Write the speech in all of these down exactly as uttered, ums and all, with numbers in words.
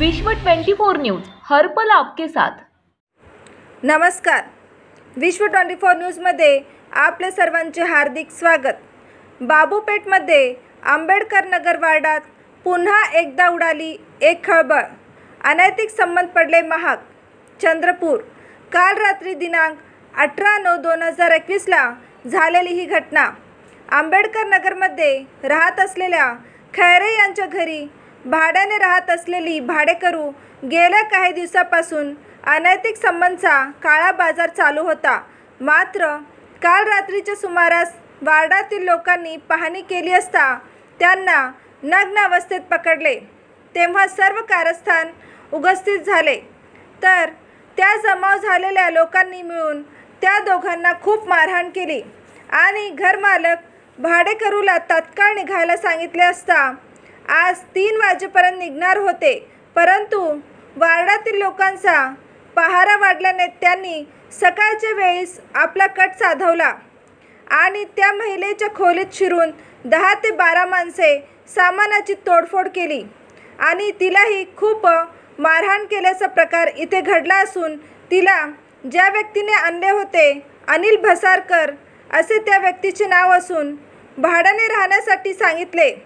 विश्व चोवीस न्यूज हर पल आपके साथ। नमस्कार, विश्व चोवीस न्यूजमध्ये आपले सर्वांचे हार्दिक स्वागत। बाबूपेठमध्ये आंबेडकर नगर वार्डात पुन्हा एकदा उडाली एक खळबळ। अनैतिक संबंध पडले महाग। चंद्रपूर काल रात्री दिनांक अठरा नऊ दोन हजार एकवीसला झालेली ही घटना। आंबेडकर नगरमध्ये राहत असलेल्या खैरे यांच्या घरी भाड्याने राहत असलेली भाडेकरू गेल्या काही दिवसापासून अनैतिक संबंधाचा काळा बाजार चालू होता। मात्र काल रात्रीच्या सुमारास वार्डातील लोकांनी पाहणी केली असता त्यांना नग्न अवस्थेत पकडले। तेव्हा सर्व कारस्थान उघडकीस झाले, तर त्या जमाव झालेल्या लोकांनी मिळून त्या दोघांना खूप मारहाण केली आणि घरमालक भाडेकरूला तात्काळ निघायला सांगितले असता आज तीन वाजेपर्यंत निघणार होते, परंतु वार्डातील लोकांचा पहारा वाढल्याने त्यांनी सकाळच्या वेळीस आपला कट साधवला आणि त्या महिलेच्या खोलीत शिरून दहा ते बारा माणसे सामानाची तोडफोड केली आणि तिलाही खूप मारहाण केल्याचा प्रकार इथे घडला असून तिला ज्या व्यक्तीने आणले होते अनिल भसारकर असे त्या व्यक्तीचे नाव असून भाड्याने राहण्यासाठी सांगितले,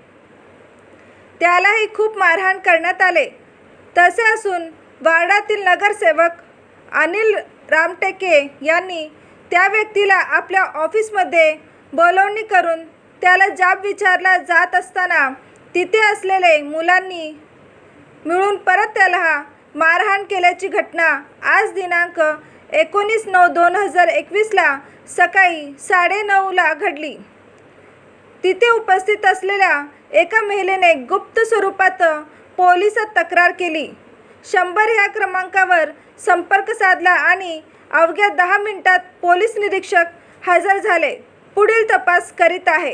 त्यालाही खूप मारहाण करण्यात आले। तसे असून वार्डातील नगरसेवक अनिल रामटेके यांनी त्या व्यक्तीला आपल्या ऑफिसमध्ये बोलवणी करून त्याला जाब विचारला जात असताना तिथे असलेले मुलांनी मिळून परत त्याला मारहाण केल्याची घटना आज दिनांक एकोणीस नऊ दोन हजार एकवीसला सकाळी साडेनऊला घडली। तिथे उपस्थित असलेल्या एका महिलेने गुप्त स्वरूपात पोलिसात तक्रार केली। शंभर ह्या क्रमांकावर संपर्क साधला आणि अवघ्या दहा मिनिटात पोलीस निरीक्षक हजर झाले, पुढील तपास करीत आहे।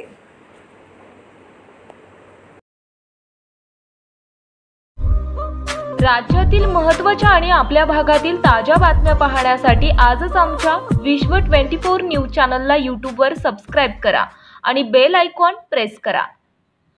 राज्यातील महत्त्वाच्या आणि आपल्या भागातील ताज्या बातम्या पाहण्यासाठी आजच आमच्या विश्व चोवीस न्यूज चॅनलला यूट्यूबवर सबस्क्राईब करा आणि बेल आयकॉन प्रेस करा।